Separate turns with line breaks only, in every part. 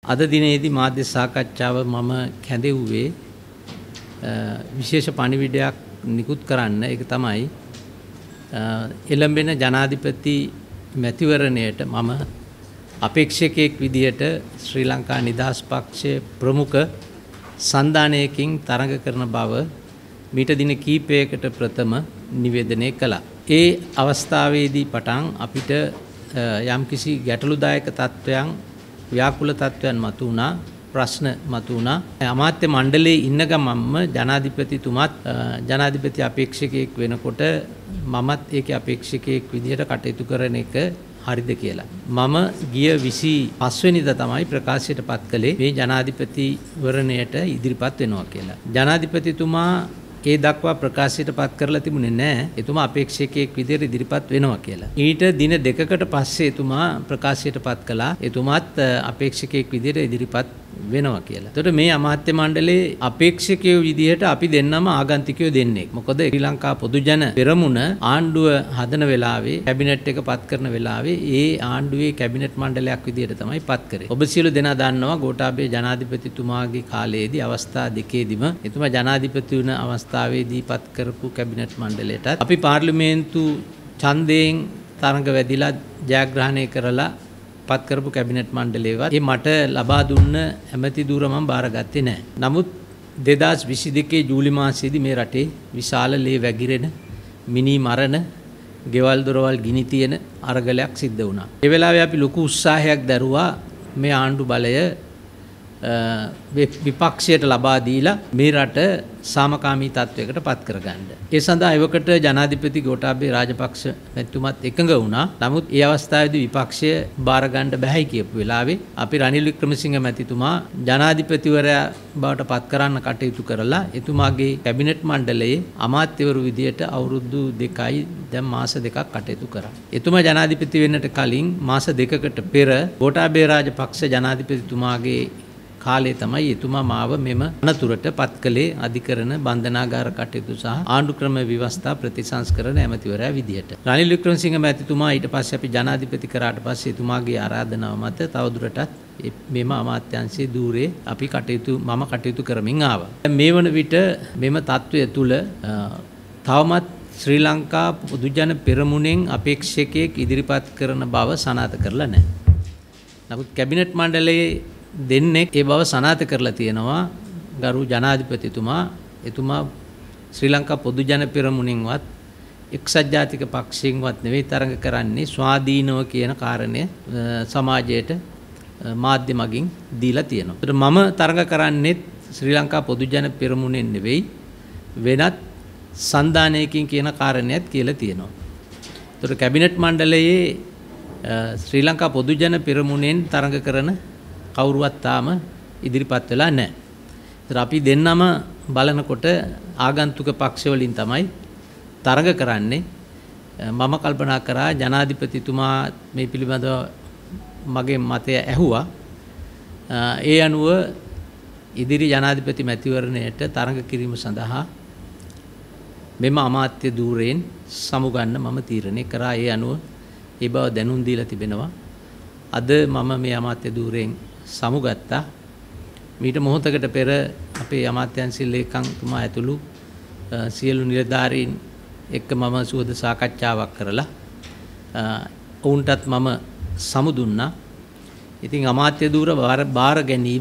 අද දිනේදී මාධ්‍ය සාකච්ඡාව මම කැඳෙව්වේ විශේෂ පණිවිඩයක් නිකුත් කරන්න. ඒක තමයි එළඹෙන ජනාධිපති මැතිවරණයට මම අපේක්ෂකයෙක් විදියට ශ්‍රී ලංකා නිදහස් පක්ෂයේ ප්‍රමුඛ සන්ධානයකින් තරඟ කරන බව මීට දින කීපයකට ප්‍රථම නිවේදනය කළා. ඒ අවස්ථාවේදී පටන් අපිට යම්කිසි ගැටලුදායක තත්ත්වයන් ව්‍යාකූල තත්ත්වයන් මතුවුණා, ප්‍රශ්න මතුවුණා. අමාත්‍ය මණ්ඩලයේ ඉන්න ගමන්ම ජනාධිපතිතුමත් ජනාධිපති අපේක්ෂකයෙක් වෙනකොට මමත් ඒකේ අපේක්ෂකයෙක් විදිහට කටයුතු කරන එක හරිද කියලා. මම ගිය 25 වෙනිදා තමයි ප්‍රකාශයට පත් කළේ මේ ජනාධිපතිවරණයට ඉදිරිපත් වෙනවා කියලා. ජනාධිපතිතුමා ඒ දක්වා ප්‍රකාශයට පත් කරලා තිබුණේ නැහැ. එතුමා අපේක්ෂකයෙක් විදිහට ඉදිරිපත් වෙනවා කියලා. ඊට දින දෙකකට පස්සේ එතුමා ප්‍රකාශයට පත් කළා එතුමාත් අපේක්ෂකයෙක් විදිහට ඉදිරිපත් වෙනවා කියලා. එතකොට මේ අමාත්‍ය මණ්ඩලයේ අපේක්ෂකයෝ විදිහට අපි දෙන්නම ආගන්තුකයෝ දෙන්නේ. මොකද ශ්‍රී ලංකා පොදු ජන පෙරමුණ ආණ්ඩුව හදන වෙලාවේ කැබිනට් එක පත් කරන වෙලාවේ ඒ ආණ්ඩුවේ කැබිනට් මණ්ඩලයක් විදිහට තමයි පත් කරේ. ඔබ සියලු දෙනා දන්නවා ගෝඨාභය ජනාධිපතිතුමාගේ කාලයේදී අවස්ථා දෙකේදීම එතුමා ජනාධිපති වුණ අවස්ථාවේදී පත් කරපු කැබිනට් මණ්ඩලයට අපි පාර්ලිමේන්තු ඡන්දයෙන් තරඟ වැදිලා ජයග්‍රහණය කරලා පත් කරපු කැබිනට් මණ්ඩලයේවත් මට ලබා දුන්න ඇමති ධූර මම බාරගත්තේ නැහැ. නමුත් 2022 ජූලි මාසයේදී මේ රටේ විශාල ලේ වැగిරෙන, මිනි මරණ, ගෙවල් දොරවල් ගිනි තියෙන අරගලයක් සිද්ධ වුණා. ඒ වෙලාවේ අපි ලොකු උත්සාහයක් දරුවා මේ ආණ්ඩු බලය විපක්ෂයට ලබා දීලා මේ රට සාමකාමී තත්වයකට පත් කරගන්න. ඒ සඳහා එවකට ජනාධිපති ගෝඨාභය රාජපක්ෂ මැතිතුමත් එකඟ වුණා. නමුත් ඒ අවස්ථාවේදී විපක්ෂය බාර ගන්න බැහැයි කියපු වෙලාවේ අපි රනිල් වික්‍රමසිංහ මැතිතුමා ජනාධිපතිවරයා බවට පත් කරන්න කටයුතු කරලා එතුමාගේ කැබිනට් මණ්ඩලයේ අමාත්‍යවරු විදියට අවුරුදු 2යි දැන් මාස 2ක් කටයුතු කරා. එතුමා ජනාධිපති වෙන්නට කලින් මාස 2කට පෙර ගෝඨාභය රාජපක්ෂ ජනාධිපතිතුමාගේ කාලේ තමයි එතුමා මාව මෙම අනතුරට පත් කළේ අධිකරණ බන්ධනාගාර කටයුතු සහ ආණ්ඩු ක්‍රම ව්‍යවස්ථා ප්‍රතිසංස්කරණ ඇමතිවරයා විදියට. රනිල් වික්‍රමසිංහ මැතිතුමා ඊට පස්සේ අපි ජනාධිපති කරාට පස්සේ එතුමාගේ ආරාධනාව මත තවදුරටත් මෙම අමාත්‍යාංශයේ ධූරේ මම කටයුතු කරමින් ආවා. මේ වන විට මෙම තත්වය තුල තවමත් ශ්‍රී ලංකා පොදු ජන පෙරමුණෙන් අපේක්ෂකයෙක් ඉදිරිපත් කරන බව සනාථ කරලා නැහැ. නමුත් කැබිනට් මණ්ඩලයේ දෙන්නෙක් ඒ බව සනාථ කරලා තියෙනවා. ගරු ජනාධිපතිතුමා එතුමා ශ්‍රී ලංකා පොදු ජන පෙරමුණින්වත් එක්සත් ජාතික පක්ෂයෙන්වත් නෙවෙයි තරඟ කරන්නේ ස්වාධීනව කියන කාරණය සමාජයට මාධ්‍ය මගින් දීලා තියෙනවා. ඒත් මම තරඟ කරන්නේ ශ්‍රී ලංකා පොදු ජන පෙරමුණෙන් නෙවෙයි වෙනත් සන්ධානයකින් කියන කාරණයක් කියලා තියෙනවා. ඒතර කැබිනට් මණ්ඩලයේ ශ්‍රී ලංකා පොදු ජන පෙරමුණෙන් තරඟ කරන කවුරුවත් තාම ඉදිරිපත් වෙලා නැහැ. ඒතර අපි දෙන්නම බලනකොට ආගන්තුක පක්ෂ වලින් තමයි තරඟ කරන්නේ. මම කල්පනා කරා ජනාධිපතිතුමා මේ පිළිබඳව මගේ මතය ඇහුවා. ඒ අනුව ඉදිරි ජනාධිපති මැතිවරණයට තරඟ කිරීම සඳහා මෙම අමාත්‍ය ධූරයෙන් සමුගන්න මම තීරණය කරා. ඒ අනුව ඒ බව දැනුම් දීලා තිබෙනවා. අද මම මේ අමාත්‍ය ධූරයෙන් සමුගත්තා. මීට මොහොතකට පෙර අපේ අමාත්‍යාංශයේ ලේකම්තුමා ඇතුළු සියලු නිලධාරීන් එක්ක මම සුවද සාකච්ඡාවක් කරලා ඔවුන්ටත් මම සමු දුන්නා. ඉතින් අමාත්‍ය ධූර බාර ගැනීම,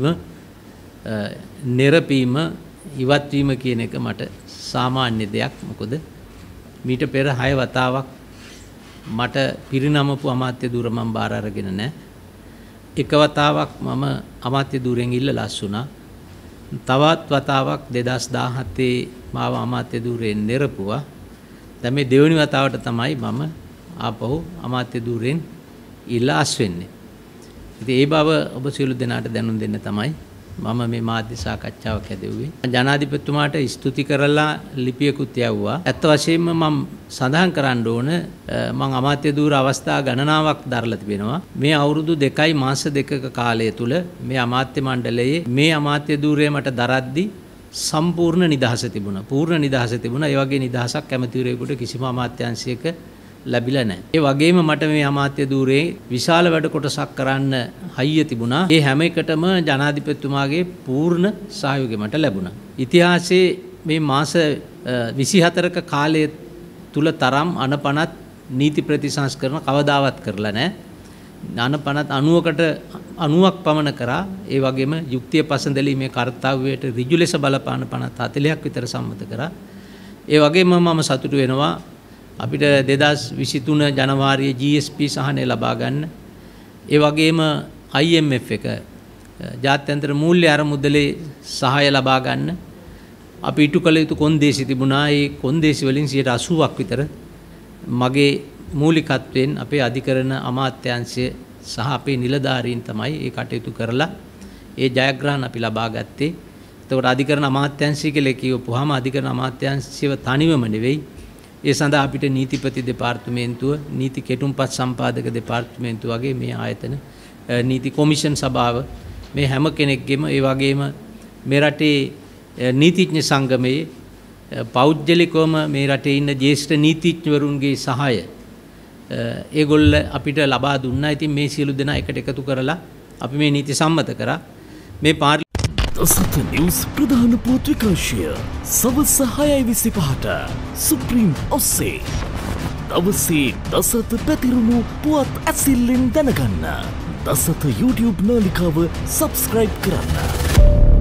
නෙරපීම, ඉවත් වීම කියන එක මට සාමාන්‍ය දෙයක්. මොකද මීට පෙර 6 වතාවක් මට පිරිනමපු අමාත්‍ය ධූර මම බාර අරගෙන නැහැ. එක වතාවක් මම අමාත්‍ය ධූරයෙන් ඉල්ලලා අස්සුණා. තවත් වතාවක් 2017 මාව අමාත්‍ය ධූරයෙන් නිරපුවා. දැන් මේ දෙවෙනි වතාවට තමයි මම ආපහු අමාත්‍ය ධූරයෙන් ඉල්ලා අස් වෙන්නේ. ඉතින් ඒ බව ඔබ සියලු දෙනාට දැනුම් දෙන්න තමයි මම මේ මාධ්‍ය සාකච්ඡාවක් හැදෙව්වේ. ජනාධිපතිතුමාට ස්තුති කරලා ලිපියකුත් යවුවා. ඇත්ත වශයෙන්ම මම සඳහන් කරන්න ඕන මම අමාත්‍ය ධූර අවස්ථා ගණනාවක් දරලා තිබෙනවා. මේ අවුරුදු 2යි මාස 2ක කාලය තුල මේ අමාත්‍ය මණ්ඩලයේ මේ අමාත්‍ය ධූරය මට දරද්දී සම්පූර්ණ නිදහස තිබුණා. පූර්ණ නිදහස තිබුණා. ඒ වගේ නිදහසක් කැමතිවරයෙකුට කිසිම අමාත්‍යාංශයක ලැබිලා නැහැ. ඒ වගේම මට මේ අමාත්‍ය ධූරයේ විශාල වැඩ කොටසක් කරන්න හයිය තිබුණා. ඒ හැම එකටම ජනාධිපතිතුමාගේ පූර්ණ සහයෝගය මට ලැබුණා. ඉතිහාසයේ මේ මාස 24ක කාලය තුල තරම් අනපනත් නීති ප්‍රතිසංස්කරණ කවදාවත් කරලා නැහැ. අනපනත් 90ක් පමණ කරා. ඒ වගේම යුක්තිය පසඳලීමේ කාර්යයට ඍජු ලෙස බලපාන පනත් 40ක් විතර සම්මත කරා. ඒ වගේම මම සතුටු වෙනවා අපිට 2023 ජනවාරියේ GSP සහනය ලබා ගන්න. ඒ වගේම IMF එක ජාත්‍යන්තර මූල්‍ය අරමුදලේ සහාය ලබා ගන්න. අපි ඉටු කළ යුතු කොන්දේසි තිබුණා. ඒ කොන්දේසි වලින් 80ක් විතර මගේ මූලිකත්වයෙන් අපේ අධිකරණ අමාත්‍යාංශය සහ අපේ නිලධාරීන් තමයි ඒ කටයුතු කරලා ඒ ජයග්‍රහණ අපි ලබා ගත්තේ. එතකොට අධිකරණ අමාත්‍යාංශය කියලා කියවපුවාම අධිකරණ අමාත්‍යාංශයව තනිවම නෙවෙයි. ඒ සඳහා අපිට නීතිපති දෙපාර්තමේන්තුව, නීති කෙටුම්පත් සම්පාදක දෙපාර්තමේන්තුව වගේ මේ ආයතන, නීති කොමිෂන් සභාව මේ හැම කෙනෙක්ගෙම ඒ වගේම මේ රටේ නීතිඥ සංගමයේ පෞද්ගලිකවම මේ රටේ ඉන්න ජ්‍යෙෂ්ඨ නීතිඥවරුන්ගේ සහාය ඒගොල්ල අපිට ලබා දුන්නා. ඉතින් මේ සියලු දෙනා එකට එකතු කරලා අපි මේ නීති සම්මත කරා. මේ
දසත නිවුස් ප්‍රධාන පුවත් විකාශය සවස් 6:25ට සුප්‍රීම් ඔස්සේ දවසේ දසත පැතිරුණු පුවත් ඇසිල්ලෙන් දැනගන්න. දසත YouTube නාලිකාව සබ්ස්ක්‍රයිබ් කරන්න.